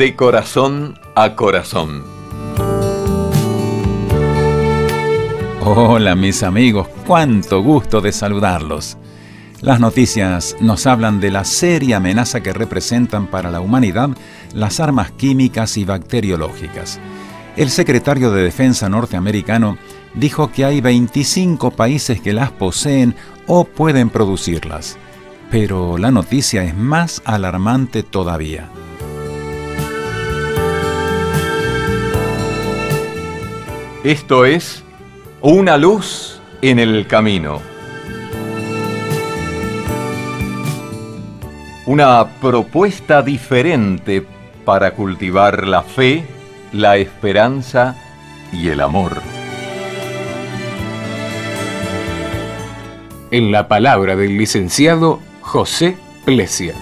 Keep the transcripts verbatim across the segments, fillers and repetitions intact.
de corazón a corazón. Hola mis amigos, cuánto gusto de saludarlos. Las noticias nos hablan de la seria amenaza que representan para la humanidad las armas químicas y bacteriológicas. El secretario de Defensa norteamericano dijo que hay veinticinco países que las poseen o pueden producirlas. Pero la noticia es más alarmante todavía. Esto es Una luz en el camino. Una propuesta diferente para cultivar la fe, la esperanza y el amor. En la palabra del licenciado José Plesia.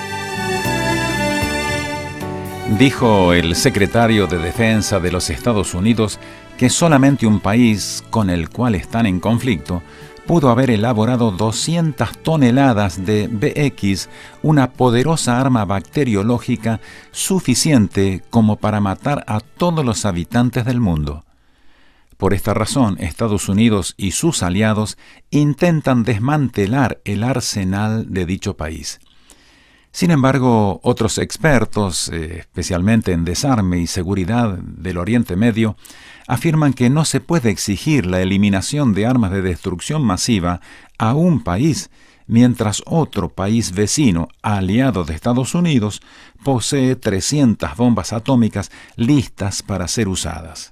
Dijo el secretario de Defensa de los Estados Unidos que solamente un país con el cual están en conflicto pudo haber elaborado doscientas toneladas de B X, una poderosa arma bacteriológica suficiente como para matar a todos los habitantes del mundo. Por esta razón, Estados Unidos y sus aliados intentan desmantelar el arsenal de dicho país. Sin embargo, otros expertos, eh, especialmente en desarme y seguridad del Oriente Medio, afirman que no se puede exigir la eliminación de armas de destrucción masiva a un país, mientras otro país vecino, aliado de Estados Unidos, posee trescientas bombas atómicas listas para ser usadas.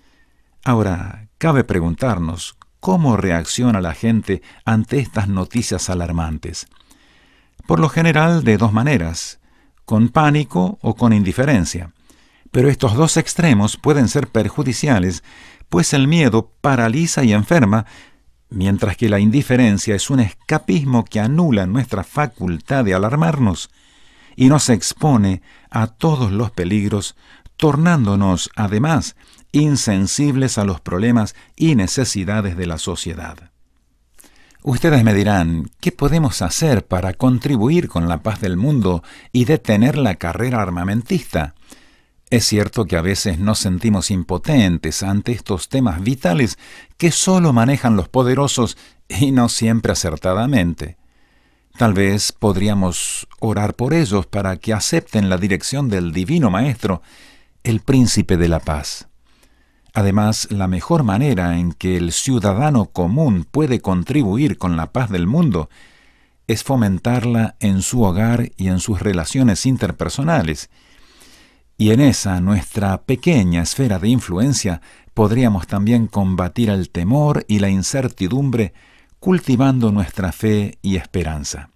Ahora, cabe preguntarnos, ¿cómo reacciona la gente ante estas noticias alarmantes? Por lo general, de dos maneras, con pánico o con indiferencia. Pero estos dos extremos pueden ser perjudiciales, pues el miedo paraliza y enferma, mientras que la indiferencia es un escapismo que anula nuestra facultad de alarmarnos y nos expone a todos los peligros, tornándonos, además, insensibles a los problemas y necesidades de la sociedad. Ustedes me dirán, ¿qué podemos hacer para contribuir con la paz del mundo y detener la carrera armamentista? Es cierto que a veces nos sentimos impotentes ante estos temas vitales que solo manejan los poderosos y no siempre acertadamente. Tal vez podríamos orar por ellos para que acepten la dirección del Divino Maestro, el Príncipe de la Paz. Además, la mejor manera en que el ciudadano común puede contribuir con la paz del mundo es fomentarla en su hogar y en sus relaciones interpersonales. Y en esa nuestra pequeña esfera de influencia podríamos también combatir el temor y la incertidumbre cultivando nuestra fe y esperanza.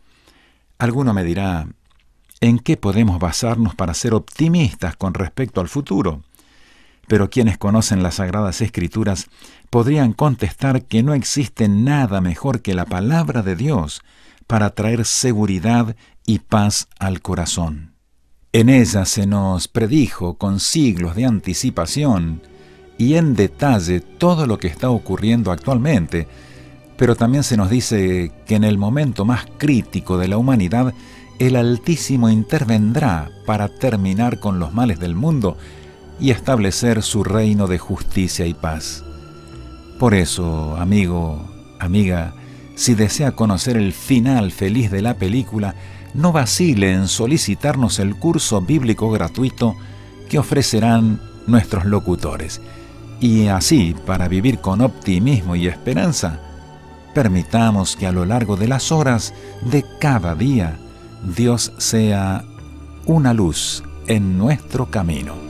Alguno me dirá, ¿en qué podemos basarnos para ser optimistas con respecto al futuro? Pero quienes conocen las Sagradas Escrituras podrían contestar que no existe nada mejor que la palabra de Dios para traer seguridad y paz al corazón. En ella se nos predijo con siglos de anticipación y en detalle todo lo que está ocurriendo actualmente, pero también se nos dice que en el momento más crítico de la humanidad, el Altísimo intervendrá para terminar con los males del mundo y establecer su reino de justicia y paz. Por eso, amigo, amiga, si desea conocer el final feliz de la película, no vacile en solicitarnos el curso bíblico gratuito que ofrecerán nuestros locutores. Y así, para vivir con optimismo y esperanza, permitamos que a lo largo de las horas de cada día, Dios sea una luz en nuestro camino.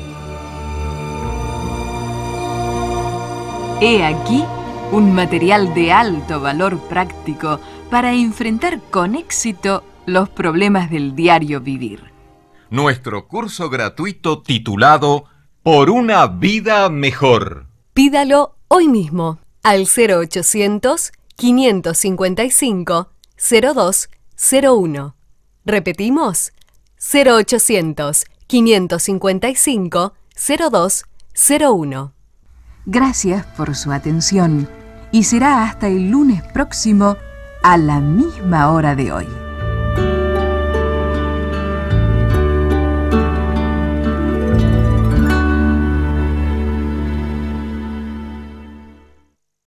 He aquí un material de alto valor práctico para enfrentar con éxito los problemas del diario vivir. Nuestro curso gratuito titulado Por una vida mejor. Pídalo hoy mismo al cero ochocientos, quinientos cincuenta y cinco, cero dos cero uno. Repetimos, cero ochocientos, quinientos cincuenta y cinco, cero dos cero uno. Gracias por su atención y será hasta el lunes próximo a la misma hora de hoy.